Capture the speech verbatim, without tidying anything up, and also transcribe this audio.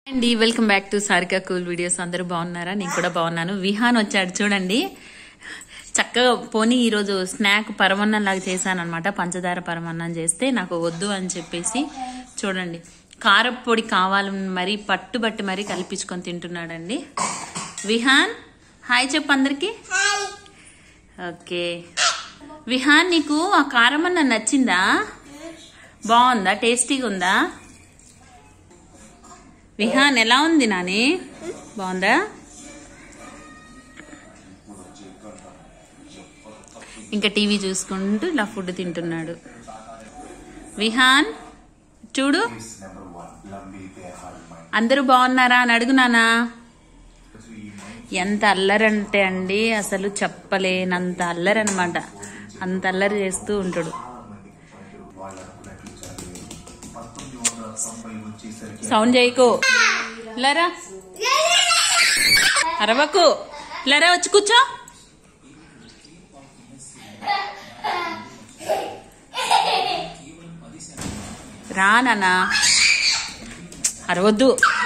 అండి welcome back to Sarika cool videos. అందరూ బాగున్నారా? నేను కూడా బాగున్నాను. విహాన్ వచ్చాడు చూడండి. చక్కగా పోనీ ఈరోజు స్నాక్ పరమన్నం లాగా చేశాను అనమాట. పంచదార పరమన్నం చేస్తే నాకు వద్దు అని చెప్పేసి చూడండి కారపొడి కావాలని మరీ పట్టుబట్టి మరీ కల్పించుకొని తింటున్నాడండి. విహాన్ హాయ్ చెప్పు అందరికి. ఓకే విహాన్, నీకు ఆ కారమన్నం నచ్చిందా? బాగుందా? టేస్టీగా ఉందా? విహాన్ ఎలా ఉంది నాని? బాగుందా? ఇంకా టీవీ చూసుకుంటూ ఇలా ఫుడ్ తింటున్నాడు. విహాన్ చూడు, అందరూ బాగున్నారా అని అడుగునానా. ఎంత అల్లరంటే అండి అసలు చెప్పలేనంత అల్లరి అనమాట. అంత అల్లరి చేస్తూ ఉంటాడు. సౌండ్ చేయకు, లరా అరవకు, లరా వచ్చి కూర్చో. రా నాన్న, అరవద్దు.